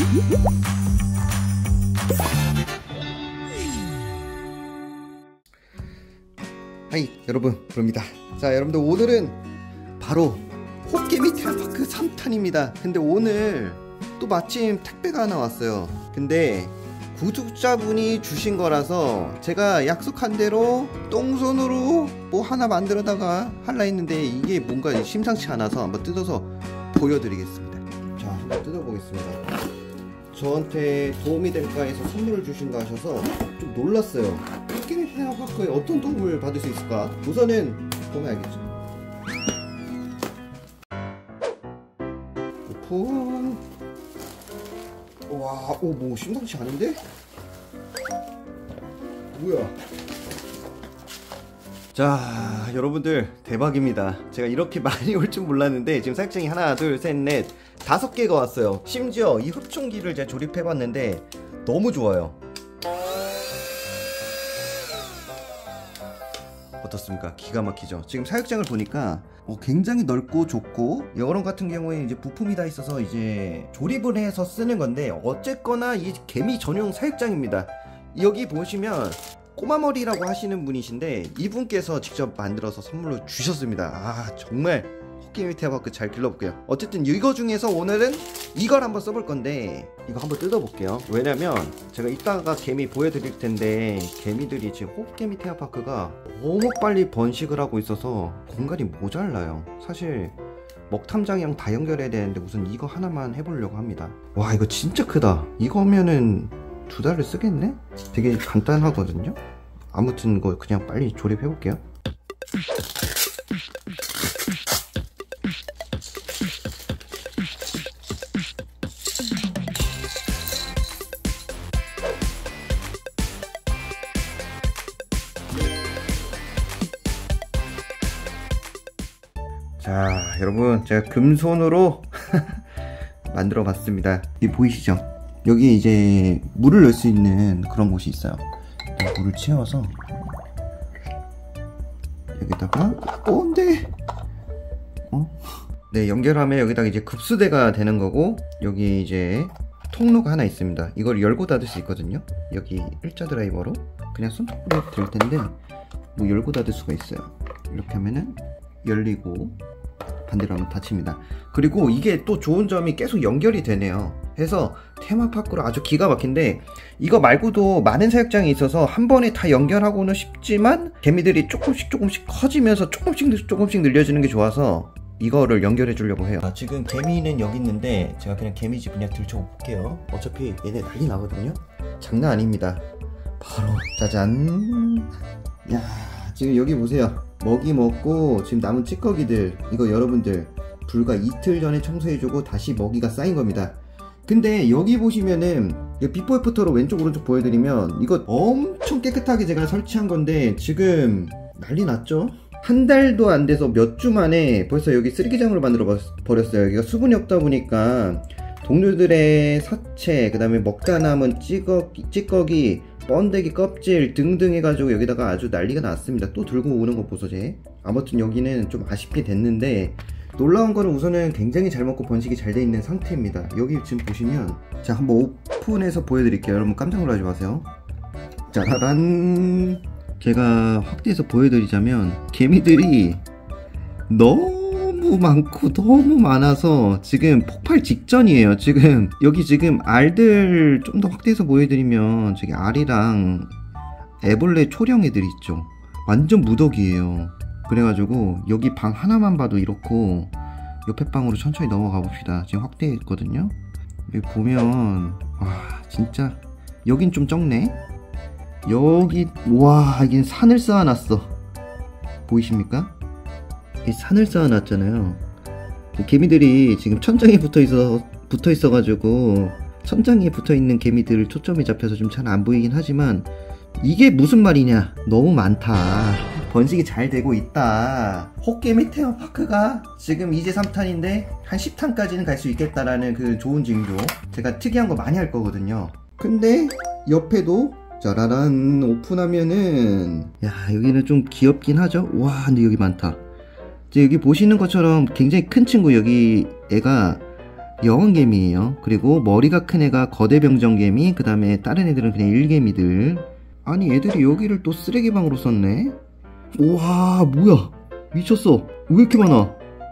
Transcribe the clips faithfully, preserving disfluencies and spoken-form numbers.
하이 여러분, 부릅니다. 자, 여러분들 오늘은 바로 헛개미 테마파크 삼 탄입니다 근데 오늘 또 마침 택배가 하나 왔어요. 근데 구독자분이 주신 거라서 제가 약속한 대로 똥손으로 뭐 하나 만들어다가 할라 했는데 이게 뭔가 심상치 않아서 한번 뜯어서 보여드리겠습니다. 자, 한번 뜯어보겠습니다. 저한테 도움이 될까 해서 선물을 주신다 하셔서 좀 놀랐어요. 헛개미 테마파크에 어떤 도움을 받을 수 있을까? 우선은 보면 알겠죠. 오픈. 와, 오, 뭐 심상치 않은데? 뭐야? 자, 여러분들 대박입니다. 제가 이렇게 많이 올 줄 몰랐는데 지금 사육장이 하나, 둘, 셋, 넷, 다섯 개가 왔어요. 심지어 이 흡종기를 제가 조립해봤는데 너무 좋아요. 어떻습니까? 기가 막히죠. 지금 사육장을 보니까 어, 굉장히 넓고 좁고, 이런 같은 경우에 이제 부품이 다 있어서 이제 조립을 해서 쓰는 건데, 어쨌거나 이 개미 전용 사육장입니다. 여기 보시면 꼬마머리라고 하시는 분이신데 이분께서 직접 만들어서 선물로 주셨습니다. 아, 정말 헛개미 테마파크 잘 길러볼게요. 어쨌든 이거 중에서 오늘은 이걸 한번 써볼 건데, 이거 한번 뜯어볼게요. 왜냐면 제가 이따가 개미 보여드릴 텐데 개미들이 지금 헛개미 테마파크가 너무 빨리 번식을 하고 있어서 공간이 모자라요. 사실 먹탐장이랑 다 연결해야 되는데 우선 이거 하나만 해보려고 합니다. 와, 이거 진짜 크다. 이거면은 두 달을 쓰겠네? 되게 간단하거든요. 아무튼 이거 그냥 빨리 조립해볼게요. 자, 여러분, 제가 금손으로 만들어 봤습니다. 이 보이시죠? 여기 이제 물을 넣을 수 있는 그런 곳이 있어요. 물을 채워서 여기다가, 어, 근데 어? 네, 연결하면 여기다가 이제 급수대가 되는 거고, 여기 이제 통로가 하나 있습니다. 이걸 열고 닫을 수 있거든요. 여기 일자 드라이버로 그냥 손톱으로 될 텐데 뭐 열고 닫을 수가 있어요. 이렇게 하면은 열리고 반대로 하면 닫힙니다. 그리고 이게 또 좋은 점이 계속 연결이 되네요. 해서 테마파크로 아주 기가 막힌데, 이거 말고도 많은 사육장이 있어서 한 번에 다 연결하고는 쉽지만 개미들이 조금씩 조금씩 커지면서 조금씩 조금씩 늘려지는 게 좋아서 이거를 연결해 주려고 해요. 아, 지금 개미는 여기 있는데 제가 그냥 개미집 그냥 들춰볼게요. 어차피 얘네 난리 나거든요. 장난 아닙니다. 바로 짜잔. 야, 지금 여기 보세요. 먹이 먹고 지금 남은 찌꺼기들, 이거 여러분들 불과 이틀 전에 청소해주고 다시 먹이가 쌓인 겁니다. 근데 여기 보시면은 비포 애프터로 왼쪽 오른쪽 보여드리면 이거 엄청 깨끗하게 제가 설치한 건데 지금 난리 났죠? 한 달도 안 돼서 몇 주 만에 벌써 여기 쓰레기장으로 만들어 버렸어요. 여기가 수분이 없다 보니까 동료들의 사체, 그 다음에 먹다 남은 찌꺼기, 찌꺼기, 번데기 껍질 등등 해가지고 여기다가 아주 난리가 났습니다. 또 들고 오는 거 보소 쟤. 아무튼 여기는 좀 아쉽게 됐는데, 놀라운 거는 우선은 굉장히 잘 먹고 번식이 잘 돼 있는 상태입니다. 여기 지금 보시면, 자, 한번 오픈해서 보여드릴게요. 여러분 깜짝 놀라지 마세요. 짜라란. 제가 확대해서 보여드리자면 개미들이 너무 많고 너무 많아서 지금 폭발 직전이에요. 지금 여기 지금 알들 좀 더 확대해서 보여드리면, 저기 알이랑 애벌레 초령 애들 있죠. 완전 무더기예요. 그래가지고 여기 방 하나만 봐도 이렇고, 옆에 방으로 천천히 넘어가 봅시다. 지금 확대했거든요. 여기 보면 와, 진짜 여긴 좀 적네. 여기, 와, 이게 산을 쌓아놨어. 보이십니까? 이 산을 쌓아놨잖아요. 개미들이 지금 천장에 붙어있어 붙어있어가지고 천장에 붙어있는 개미들 초점이 잡혀서 좀 잘 안 보이긴 하지만, 이게 무슨 말이냐, 너무 많다, 번식이 잘 되고 있다, 헛개미 테마파크가 지금 이제 삼 탄인데 한 십 탄까지는 갈 수 있겠다라는 그 좋은 징조. 제가 특이한 거 많이 할 거거든요. 근데 옆에도 짜라란 오픈하면은, 야, 여기는 좀 귀엽긴 하죠. 와, 근데 여기 많다. 여기 보시는 것처럼 굉장히 큰 친구, 여기 애가 여왕개미예요. 그리고 머리가 큰 애가 거대병정개미, 그 다음에 다른 애들은 그냥 일개미들. 아니 애들이 여기를 또 쓰레기방으로 썼네. 우와 뭐야 미쳤어. 왜 이렇게 많아.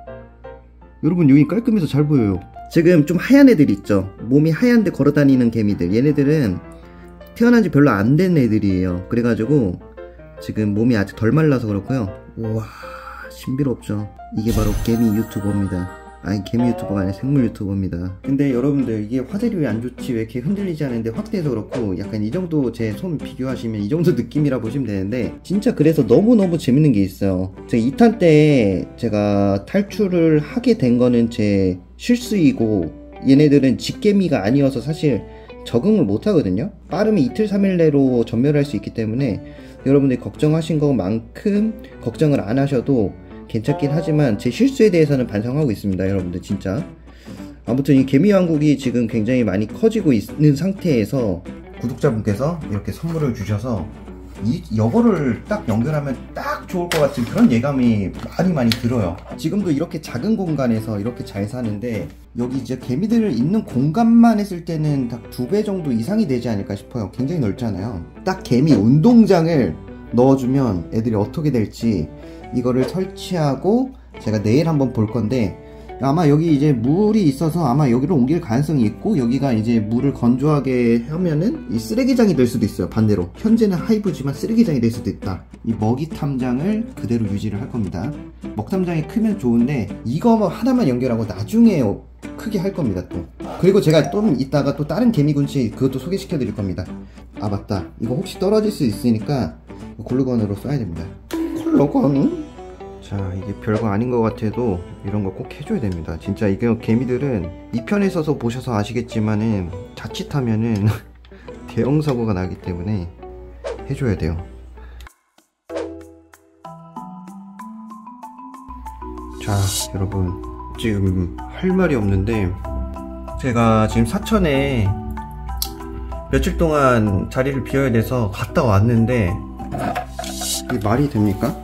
여러분 여기 깔끔해서 잘 보여요. 지금 좀 하얀 애들 있죠. 몸이 하얀데 걸어다니는 개미들. 얘네들은 태어난지 별로 안 된 애들이에요. 그래가지고 지금 몸이 아직 덜 말라서 그렇고요. 우와 신비롭죠. 이게 바로 개미 유튜버입니다. 아니 개미 유튜버가 아니라 생물 유튜버입니다. 근데 여러분들 이게 화질이 왜 안 좋지, 왜 이렇게 흔들리지 않는데 확대해서 그렇고, 약간 이 정도 제 손 비교하시면 이 정도 느낌이라 보시면 되는데, 진짜 그래서 너무너무 재밌는 게 있어요. 제가 이 탄 때 제가 탈출을 하게 된 거는 제 실수이고, 얘네들은 직개미가 아니어서 사실 적응을 못 하거든요. 빠르면 이틀 삼일 내로 전멸할 수 있기 때문에 여러분들이 걱정하신 것만큼 걱정을 안 하셔도 괜찮긴 하지만 제 실수에 대해서는 반성하고 있습니다. 여러분들 진짜. 아무튼 이 개미왕국이 지금 굉장히 많이 커지고 있는 상태에서 구독자분께서 이렇게 선물을 주셔서 이, 이거를 딱 연결하면 딱 좋을 것 같은 그런 예감이 많이 많이 들어요. 지금도 이렇게 작은 공간에서 이렇게 잘 사는데, 여기 이제 개미들 있는 공간만 했을 때는 딱 두 배 정도 이상이 되지 않을까 싶어요. 굉장히 넓잖아요. 딱 개미 운동장을 넣어주면 애들이 어떻게 될지, 이거를 설치하고 제가 내일 한번 볼 건데, 아마 여기 이제 물이 있어서 아마 여기로 옮길 가능성이 있고, 여기가 이제 물을 건조하게 하면은 이 쓰레기장이 될 수도 있어요. 반대로 현재는 하이브지만 쓰레기장이 될 수도 있다. 이 먹이 탐장을 그대로 유지를 할 겁니다. 먹 탐장이 크면 좋은데 이거 하나만 연결하고 나중에 크게 할 겁니다. 또 그리고 제가 좀 이따가 또 다른 개미군치 그것도 소개시켜 드릴 겁니다. 아 맞다, 이거 혹시 떨어질 수 있으니까 글루건으로 써야 됩니다. 글루건. 자, 이게 별거 아닌 것 같아도 이런 거 꼭 해줘야 됩니다. 진짜 이게 개미들은 이 편에 서서 보셔서 아시겠지만은 자칫하면은 대형 사고가 나기 때문에 해줘야 돼요. 자, 여러분 지금 할 말이 없는데, 제가 지금 사천에 며칠 동안 자리를 비워야 돼서 갔다 왔는데, 이게 말이 됩니까?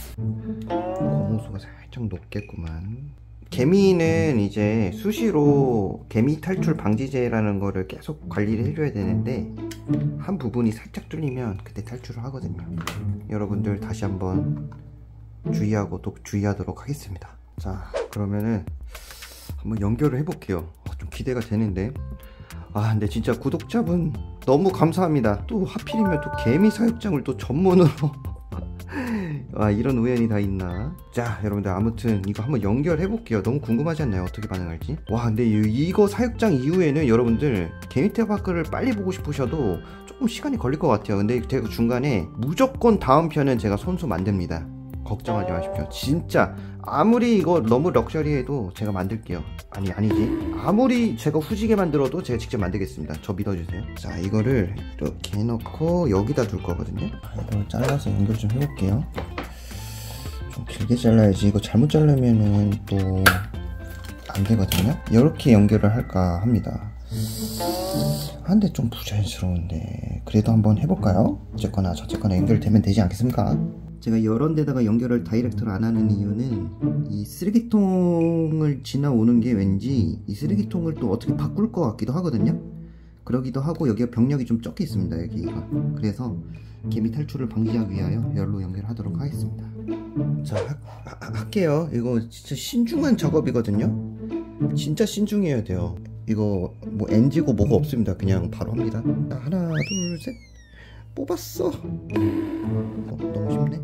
살짝 높겠구만. 개미는 이제 수시로 개미 탈출 방지제라는 거를 계속 관리를 해줘야 되는데, 한 부분이 살짝 뚫리면 그때 탈출을 하거든요. 여러분들 다시 한번 주의하고 또 주의하도록 하겠습니다. 자, 그러면은 한번 연결을 해볼게요. 어, 좀 기대가 되는데. 아 근데 진짜 구독자분 너무 감사합니다. 또 하필이면 또 개미 사육장을 또 전문으로 아 이런 우연이 다 있나. 자 여러분들 아무튼 이거 한번 연결해 볼게요. 너무 궁금하지 않나요? 어떻게 반응할지. 와 근데 이, 이거 사육장 이후에는 여러분들 개미 테마파크를 빨리 보고 싶으셔도 조금 시간이 걸릴 것 같아요. 근데 제가 중간에 무조건 다음 편은 제가 손수 만듭니다. 걱정하지 마십시오. 진짜 아무리 이거 너무 럭셔리해도 제가 만들게요. 아니 아니지, 아무리 제가 후지게 만들어도 제가 직접 만들겠습니다. 저 믿어주세요. 자 이거를 이렇게 해놓고 여기다 둘 거거든요. 이걸 잘라서 연결 좀 해볼게요. 좀 길게 잘라야지. 이거 잘못 자르면은 또 안 되거든요. 이렇게 연결을 할까 합니다. 아, 근데 좀 부자연스러운데 그래도 한번 해볼까요? 어쨌거나 저쨌거나 연결되면 되지 않겠습니까? 제가 이런 데다가 연결을 다이렉트로 안 하는 이유는 이 쓰레기통을 지나오는 게 왠지 이 쓰레기통을 또 어떻게 바꿀 것 같기도 하거든요. 그러기도 하고 여기가 병력이 좀 적게 있습니다. 여기가. 그래서 개미 탈출을 방지하기 위하여 열로 연결하도록 하겠습니다. 자 하, 하, 할게요. 이거 진짜 신중한 작업이거든요. 진짜 신중해야 돼요. 이거 뭐 엔지고 뭐가 없습니다. 그냥 바로 합니다. 자, 하나 둘 셋 뽑았어. 어, 너무 쉽네.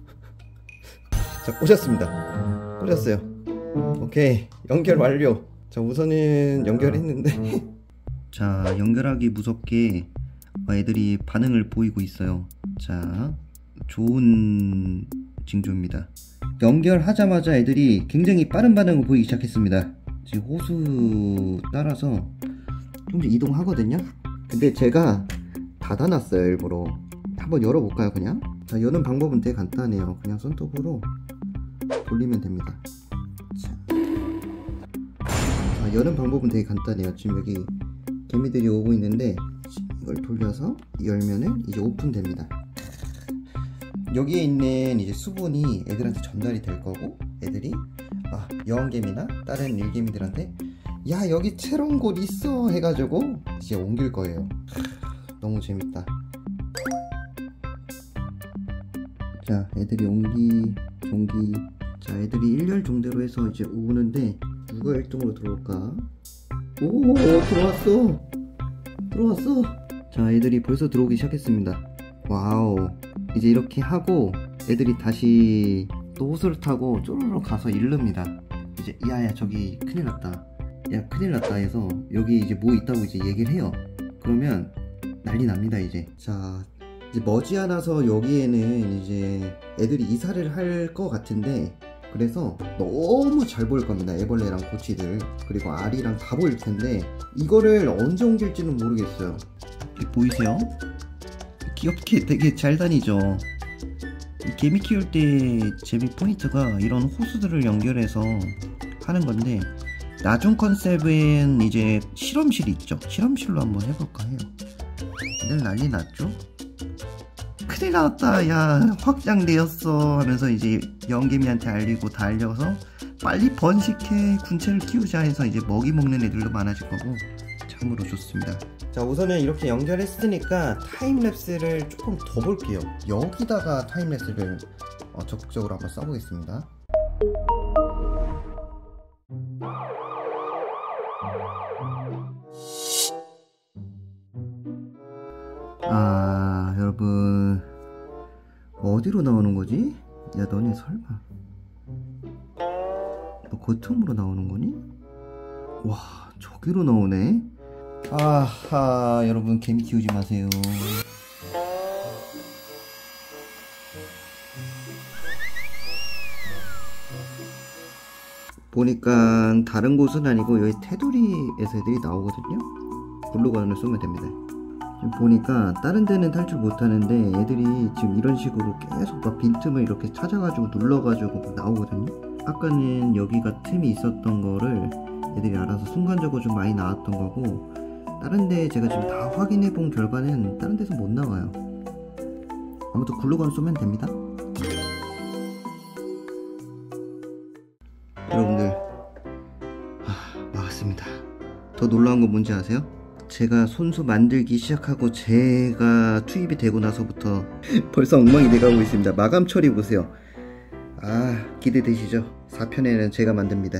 자 꽂았습니다. 꽂았어요. 오케이 연결 완료. 자 우선은 연결했는데 자 연결하기 무섭게 애들이 반응을 보이고 있어요. 자 좋은 징조입니다. 연결하자마자 애들이 굉장히 빠른 반응을 보이기 시작했습니다. 지금 호수 따라서 좀 이동하거든요. 근데 제가 닫아놨어요 일부러. 한번 열어볼까요 그냥? 자 여는 방법은 되게 간단해요. 그냥 손톱으로 돌리면 됩니다. 자, 자 여는 방법은 되게 간단해요. 지금 여기 개미들이 오고 있는데 이걸 돌려서 열면은 이제 오픈됩니다. 여기에 있는 이제 수분이 애들한테 전달이 될 거고, 애들이 아, 여왕개미나 다른 일개미들한테 야 여기 새로운 곳 있어 해가지고 이제 옮길 거예요. 너무 재밌다. 자 애들이 옹기 종기. 자 애들이 일렬 종대로 해서 이제 오는데 누가 일 등으로 들어올까? 오 들어왔어 들어왔어. 자 애들이 벌써 들어오기 시작했습니다. 와우. 이제 이렇게 하고 애들이 다시 또 호수를 타고 쪼르르 가서 이릅니다. 이제 야야 저기 큰일 났다, 야 큰일 났다 해서 여기 이제 뭐 있다고 이제 얘기를 해요. 그러면 난리 납니다. 이제 자 이제 머지않아서 여기에는 이제 애들이 이사를 할 것 같은데, 그래서 너무 잘 보일 겁니다. 애벌레랑 고치들 그리고 알이랑 다 보일 텐데 이거를 언제 옮길지는 모르겠어요. 보이세요? 귀엽게 되게 잘 다니죠. 이 개미 키울 때 재미 포인트가 이런 호수들을 연결해서 하는 건데, 나중 컨셉은 이제 실험실이 있죠. 실험실로 한번 해볼까 해요. 애들 난리 났죠? 큰일 났다, 야 확장되었어 하면서 이제 영개미한테 알리고 다 알려서 빨리 번식해 군체를 키우자 해서 이제 먹이 먹는 애들도 많아질 거고 참으로 좋습니다. 자 우선은 이렇게 연결했으니까 타임랩스를 조금 더 볼게요. 여기다가 타임랩스를 어, 적극적으로 한번 써보겠습니다. 아 여러분 어디로 나오는 거지? 야 너네 설마 너 거점으로 나오는 거니? 와 저기로 나오네. 아하 여러분 개미 키우지 마세요. 보니까 다른 곳은 아니고 여기 테두리에서 애들이 나오거든요. 블루건을 쏘면 됩니다. 지금 보니까 다른 데는 탈출 못하는데 애들이 지금 이런 식으로 계속 막 빈틈을 이렇게 찾아가지고 눌러가지고 나오거든요. 아까는 여기가 틈이 있었던 거를 애들이 알아서 순간적으로 좀 많이 나왔던 거고, 다른 데 제가 지금 다 확인해 본 결과는 다른 데서 못 나와요. 아무튼 글루건 쏘면 됩니다. 여러분들 하, 막았습니다. 더 놀라운 건 뭔지 아세요? 제가 손수 만들기 시작하고 제가 투입이 되고 나서부터 벌써 엉망이 돼가고 있습니다. 마감 처리 보세요. 아 기대되시죠? 사 편에는 제가 만듭니다.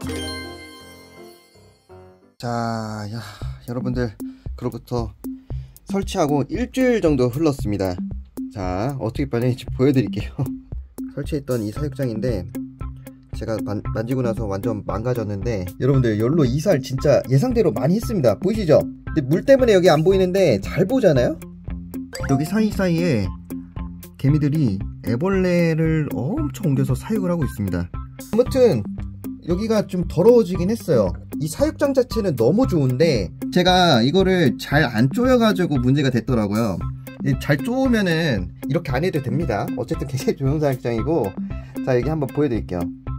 자 야, 여러분들 그로부터 설치하고 일주일 정도 흘렀습니다. 자 어떻게 변했는지 보여드릴게요. 설치했던 이 사육장인데 제가 만, 만지고 나서 완전 망가졌는데, 여러분들 열로 이사를 진짜 예상대로 많이 했습니다. 보이시죠? 근데 물 때문에 여기 안 보이는데 잘 보잖아요? 여기 사이사이에 개미들이 애벌레를 엄청 옮겨서 사육을 하고 있습니다. 아무튼 여기가 좀 더러워지긴 했어요. 이 사육장 자체는 너무 좋은데 제가 이거를 잘 안 쪼여가지고 문제가 됐더라고요. 잘 쪼으면은 이렇게 안 해도 됩니다. 어쨌든 굉장히 좋은 사육장이고, 자 여기 한번 보여드릴게요.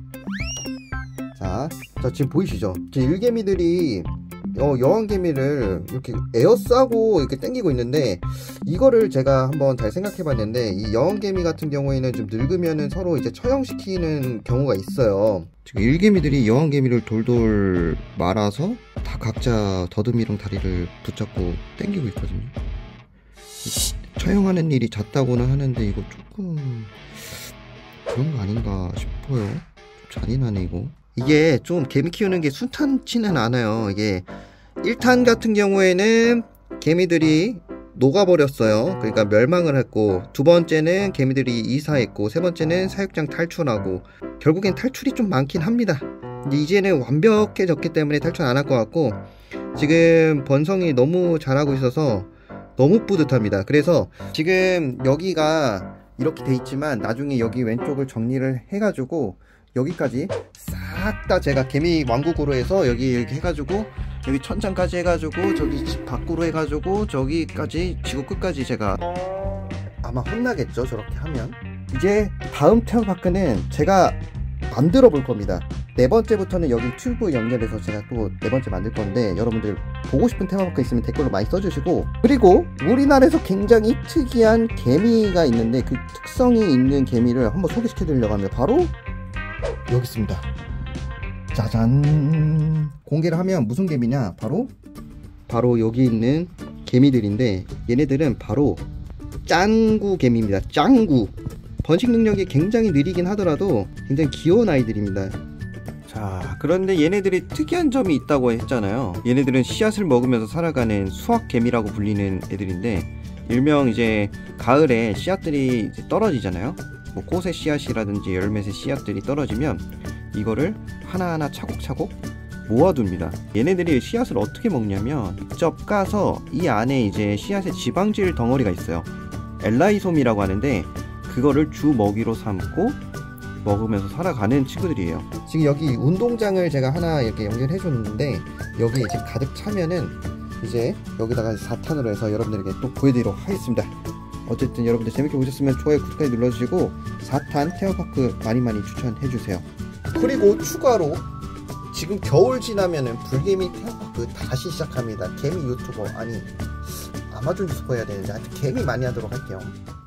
자, 자 지금 보이시죠? 제 일개미들이 어, 여왕개미를 이렇게 에어싸고 이렇게 당기고 있는데, 이거를 제가 한번 잘 생각해봤는데 이 여왕개미 같은 경우에는 좀 늙으면은 서로 이제 처형시키는 경우가 있어요. 지금 일개미들이 여왕개미를 돌돌 말아서 다 각자 더듬이랑 다리를 붙잡고 당기고 있거든요. 처형하는 일이 잦다고는 하는데 이거 조금 그런 거 아닌가 싶어요. 좀 잔인하네 이거. 이게 좀 개미 키우는 게 순탄치는 않아요. 이게 일 탄 같은 경우에는 개미들이 녹아버렸어요. 그러니까 멸망을 했고, 두 번째는 개미들이 이사했고, 세 번째는 사육장 탈출하고, 결국엔 탈출이 좀 많긴 합니다. 근데 이제는 완벽해졌기 때문에 탈출 안 할 것 같고, 지금 번성이 너무 잘하고 있어서 너무 뿌듯합니다. 그래서 지금 여기가 이렇게 돼 있지만 나중에 여기 왼쪽을 정리를 해가지고 여기까지 싹 다 제가 개미 왕국으로 해서 여기 이렇게 해가지고 여기 천장까지 해가지고 저기 집 밖으로 해가지고 저기까지 지구 끝까지 제가 아마 혼나겠죠 저렇게 하면. 이제 다음 테마파크는 제가 만들어 볼 겁니다. 네 번째부터는 여기 튜브 연결해서 제가 또 네 번째 만들 건데, 여러분들 보고 싶은 테마파크 있으면 댓글로 많이 써주시고, 그리고 우리나라에서 굉장히 특이한 개미가 있는데 그 특성이 있는 개미를 한번 소개시켜 드리려고 합니다. 바로 여기 있습니다. 짜잔. 공개를 하면 무슨 개미냐, 바로 바로 여기 있는 개미들인데, 얘네들은 바로 짱구 개미입니다. 짱구. 번식 능력이 굉장히 느리긴 하더라도 굉장히 귀여운 아이들입니다. 자, 그런데 얘네들이 특이한 점이 있다고 했잖아요. 얘네들은 씨앗을 먹으면서 살아가는 수확개미라고 불리는 애들인데, 일명 이제 가을에 씨앗들이 이제 떨어지잖아요. 뭐 꽃의 씨앗이라든지 열매의 씨앗들이 떨어지면 이거를 하나하나 차곡차곡 모아둡니다. 얘네들이 씨앗을 어떻게 먹냐면, 직접 까서 이 안에 이제 씨앗의 지방질 덩어리가 있어요. 엘라이솜이라고 하는데, 그거를 주 먹이로 삼고 먹으면서 살아가는 친구들이에요. 지금 여기 운동장을 제가 하나 이렇게 연결해 줬는데, 여기 이제 가득 차면은 이제 여기다가 사 탄으로 해서 여러분들에게 또 보여드리도록 하겠습니다. 어쨌든 여러분들 재밌게 보셨으면 좋아요, 구독까지 눌러주시고 사 탄 테마파크 많이 많이 추천해 주세요. 그리고 추가로 지금 겨울 지나면은 불개미 테마파크 다시 시작합니다. 개미 유튜버, 아니 아마존 유튜버 해야 되는데 하여튼 개미 많이 하도록 할게요.